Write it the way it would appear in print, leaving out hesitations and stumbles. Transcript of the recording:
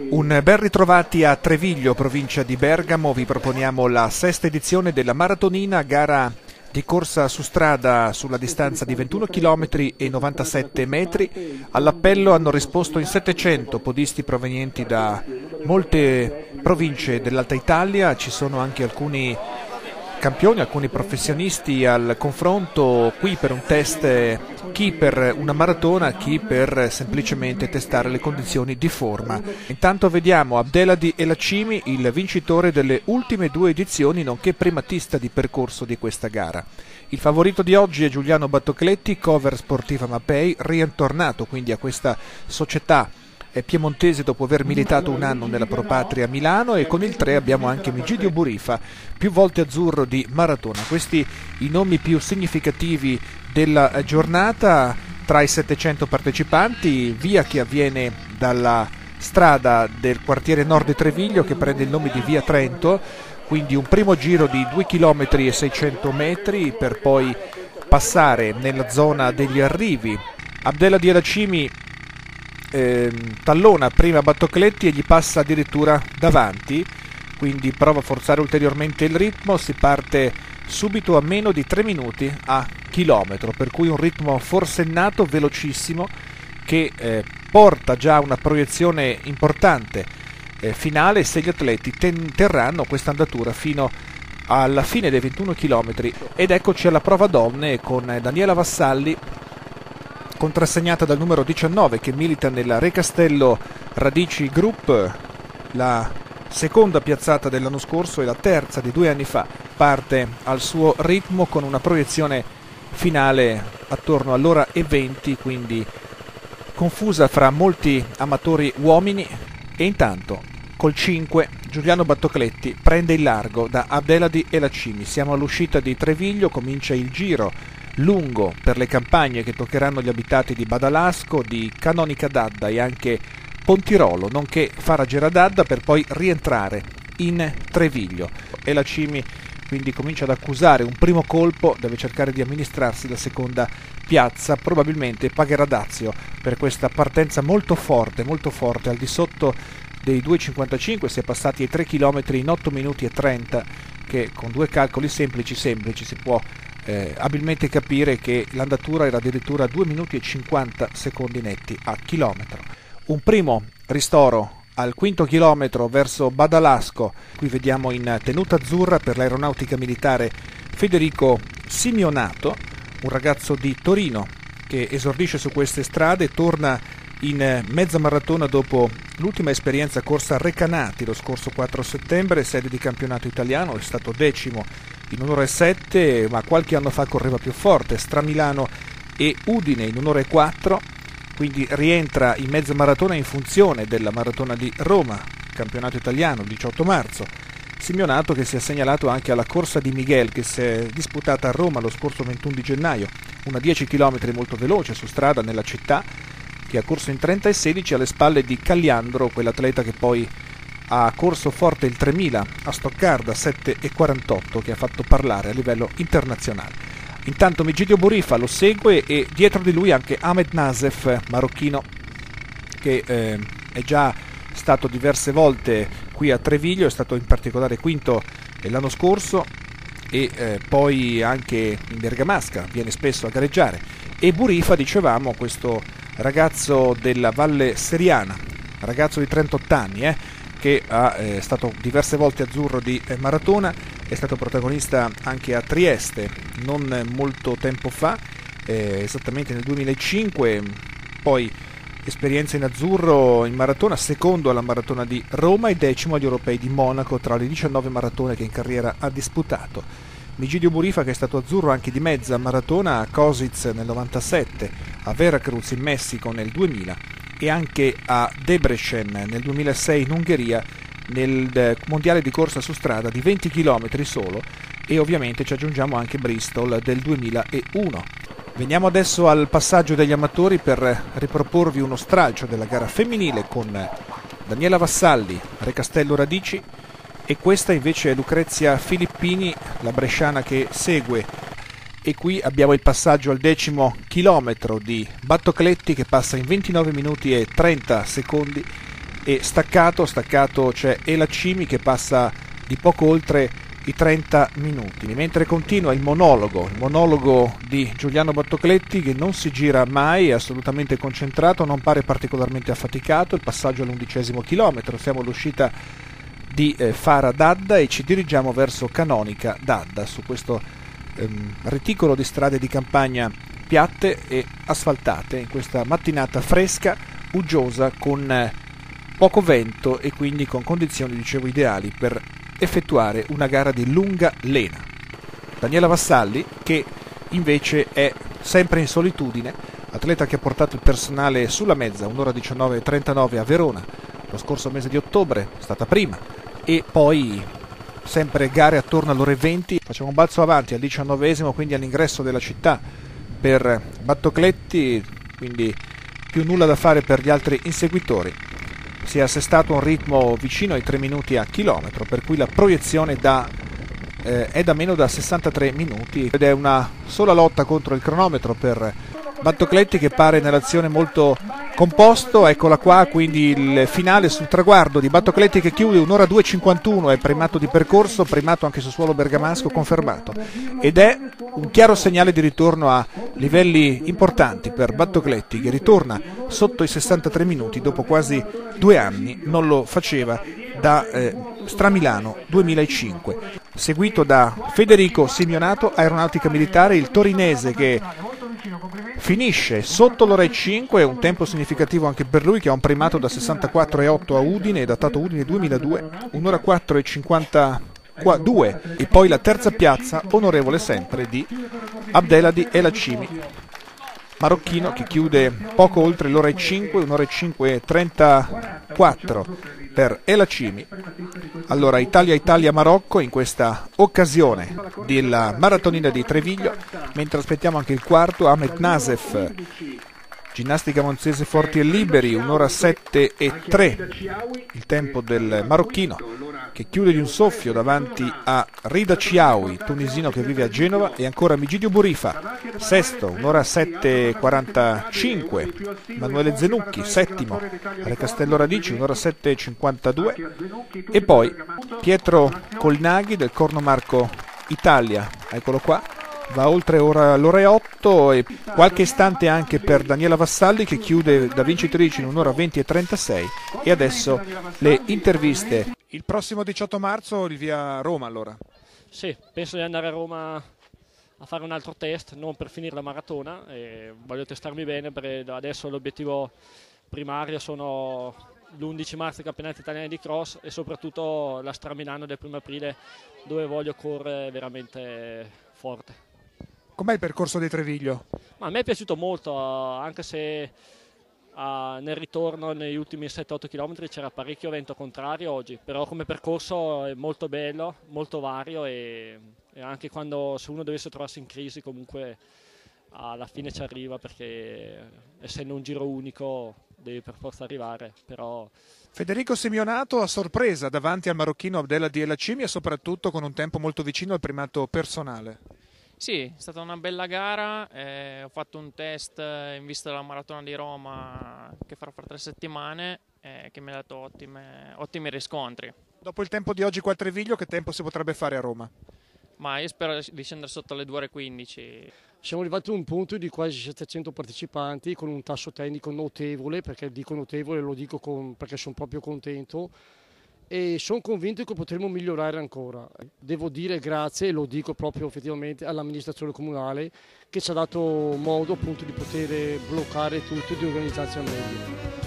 Un ben ritrovati a Treviglio, provincia di Bergamo. Vi proponiamo la sesta edizione della Maratonina, gara di corsa su strada sulla distanza di 21 km e 97 metri. All'appello hanno risposto in 700 podisti provenienti da molte province dell'Alta Italia. Ci sono anche alcuni campioni, alcuni professionisti al confronto qui per un test, chi per una maratona, chi per semplicemente testare le condizioni di forma. Intanto vediamo Abdelhadi Elacimi, il vincitore delle ultime due edizioni nonché primatista di percorso di questa gara. Il favorito di oggi è Giuliano Battocletti, cover Sportiva Mapei, rientornato quindi a questa società piemontese dopo aver militato un anno nella Propatria Milano, e con il 3 abbiamo anche Migidio Burifa, più volte azzurro di maratona. Questi i nomi più significativi della giornata. Tra i 700 partecipanti, via che avviene dalla strada del quartiere nord di Treviglio che prende il nome di via Trento, quindi un primo giro di 2 km e 600 metri per poi passare nella zona degli arrivi. Abdelhadi Elacimi tallona prima Battocletti e gli passa addirittura davanti, quindi prova a forzare ulteriormente il ritmo. Si parte subito a meno di 3 minuti a chilometro, per cui un ritmo forsennato, velocissimo, che porta già una proiezione importante finale se gli atleti terranno questa andatura fino alla fine dei 21 km. Ed eccoci alla prova donne con Daniela Vassalli, contrassegnata dal numero 19 che milita nella Recastello Radici Group, la seconda piazzata dell'anno scorso e la terza di 2 anni fa. Parte al suo ritmo con una proiezione finale attorno all'ora e 20, quindi confusa fra molti amatori uomini, e intanto col 5 Giuliano Battocletti prende il largo da Abdelhadi Elacimi. Siamo all'uscita di Treviglio, comincia il giro lungo per le campagne che toccheranno gli abitati di Badalasco, di Canonica d'Adda e anche Pontirolo, nonché Faragera d'Adda, per poi rientrare in Treviglio. Elacimi quindi comincia ad accusare un primo colpo, deve cercare di amministrarsi la seconda piazza, probabilmente pagherà dazio per questa partenza molto forte al di sotto dei 2,55, si è passati ai 3 km in 8 minuti e 30, che con due calcoli semplici si può abilmente capire che l'andatura era addirittura 2 minuti e 50 secondi netti a chilometro. Un primo ristoro al quinto chilometro verso Badalasco. Qui vediamo in tenuta azzurra per l'aeronautica militare Federico Simionato, un ragazzo di Torino che esordisce su queste strade, torna in mezza maratona dopo l'ultima esperienza corsa a Recanati lo scorso 4 settembre, sede di campionato italiano. È stato decimo in 1 ora e 7, ma qualche anno fa correva più forte, Stramilano e Udine in 1 ora e 4, quindi rientra in mezza maratona in funzione della maratona di Roma, campionato italiano, il 18 marzo. Simionato che si è segnalato anche alla corsa di Miguel che si è disputata a Roma lo scorso 21 di gennaio, una 10 km molto veloce su strada nella città, che ha corso in 30 e 16 alle spalle di Cagliandro, quell'atleta che poi ha corso forte il 3000 a Stoccarda 7,48, che ha fatto parlare a livello internazionale. Intanto Migidio Burifa lo segue e dietro di lui anche Ahmed Nasef, marocchino, che è già stato diverse volte qui a Treviglio, è stato in particolare quinto l'anno scorso e poi anche in Bergamasca viene spesso a gareggiare. E Burifa, dicevamo, questo ragazzo della Valle Seriana, ragazzo di 38 anni, che è stato diverse volte azzurro di maratona, è stato protagonista anche a Trieste non molto tempo fa, esattamente nel 2005, poi esperienza in azzurro in maratona, secondo alla maratona di Roma e decimo agli europei di Monaco tra le 19 maratone che in carriera ha disputato. Migidio Burifa, che è stato azzurro anche di mezza maratona a Košice nel 97, a Veracruz in Messico nel 2000 e anche a Debrecen nel 2006 in Ungheria nel mondiale di corsa su strada di 20 km solo, e ovviamente ci aggiungiamo anche Bristol del 2001. Veniamo adesso al passaggio degli amatori per riproporvi uno stralcio della gara femminile con Daniela Vassalli, Recastello Radici, e questa invece è Lucrezia Filippini, la bresciana che segue. E qui abbiamo il passaggio al 10° chilometro di Battocletti, che passa in 29 minuti e 30 secondi e staccato c'è Ela Cimi che passa di poco oltre i 30 minuti, mentre continua il monologo di Giuliano Battocletti, che non si gira mai, è assolutamente concentrato, non pare particolarmente affaticato. Il passaggio all'11° chilometro, siamo all'uscita di Fara d'Adda e ci dirigiamo verso Canonica d'Adda, su questo reticolo di strade di campagna piatte e asfaltate in questa mattinata fresca, uggiosa, con poco vento e quindi con condizioni, dicevo, ideali per effettuare una gara di lunga lena. Daniela Vassalli, che invece è sempre in solitudine, atleta che ha portato il personale sulla mezza, 1 ora 19:39 a Verona lo scorso mese di ottobre, è stata prima, e poi sempre gare attorno all'ore 20. Facciamo un balzo avanti al 19°, quindi all'ingresso della città per Battocletti, quindi più nulla da fare per gli altri inseguitori. Si è assestato un ritmo vicino ai 3 minuti a chilometro, per cui la proiezione è da meno da 63 minuti ed è una sola lotta contro il cronometro per Battocletti, che pare nell'azione molto composto. Eccola qua, quindi il finale sul traguardo di Battocletti, che chiude 1 ora 2:51, è primato di percorso, primato anche su suolo bergamasco, confermato, ed è un chiaro segnale di ritorno a livelli importanti per Battocletti, che ritorna sotto i 63 minuti dopo quasi 2 anni, non lo faceva da Stramilano 2005. Seguito da Federico Simionato, Aeronautica Militare, il torinese, che finisce sotto l'ora e 5, un tempo significativo anche per lui, che ha un primato da 64,8 a Udine, datato Udine 2002, 1 ora 4:52, e poi la terza piazza, onorevole sempre, di Abdelhadi Ela Cimi, marocchino, che chiude poco oltre l'ora e 5, 1 ora e 5:34 per Ela Cimi. Allora, Italia-Marocco in questa occasione della maratonina di Treviglio, mentre aspettiamo anche il quarto, Ahmed Nasef, ginnastica monzese forti e liberi, 1 ora 7:03, il tempo del marocchino, che chiude di un soffio davanti a Rida Chiaoui, tunisino che vive a Genova, e ancora Migidio Burifa, sesto, 1 ora 7:45, Emanuele Zenucchi, settimo, Re Castello Radici, 1 ora 7:52, e poi Pietro Colnaghi del Corno Marco Italia, eccolo qua, va oltre l'ora e 8, e qualche istante anche per Daniela Vassalli, che chiude da vincitrice in 1 ora 20:36. E adesso le interviste. Il prossimo 18 marzo il via Roma, allora? Sì, penso di andare a Roma a fare un altro test, non per finire la maratona, voglio testarmi bene, perché adesso l'obiettivo primario sono l'11 marzo i campionati italiani di cross e soprattutto la Stramilano del 1 aprile, dove voglio correre veramente forte. Com'è il percorso di Treviglio? Ma a me è piaciuto molto, anche se nel ritorno negli ultimi 7-8 km c'era parecchio vento contrario oggi, però come percorso è molto bello, molto vario, e anche quando, se uno dovesse trovarsi in crisi, comunque alla fine ci arriva, perché essendo un giro unico devi per forza arrivare. Però Federico Simionato a sorpresa davanti al marocchino Abdelhadi Ela Cimi, e soprattutto con un tempo molto vicino al primato personale. Sì, è stata una bella gara, ho fatto un test in vista della maratona di Roma che farò fra 3 settimane, che mi ha dato ottimi riscontri. Dopo il tempo di oggi qua a Treviglio, che tempo si potrebbe fare a Roma? Ma io spero di scendere sotto le 2 ore 15. Siamo arrivati a un punto di quasi 700 partecipanti, con un tasso tecnico notevole, perché dico notevole, lo dico perché sono proprio contento, e sono convinto che potremo migliorare ancora. Devo dire grazie, e lo dico proprio effettivamente, all'amministrazione comunale, che ci ha dato modo appunto di poter bloccare tutto e di organizzarsi al meglio.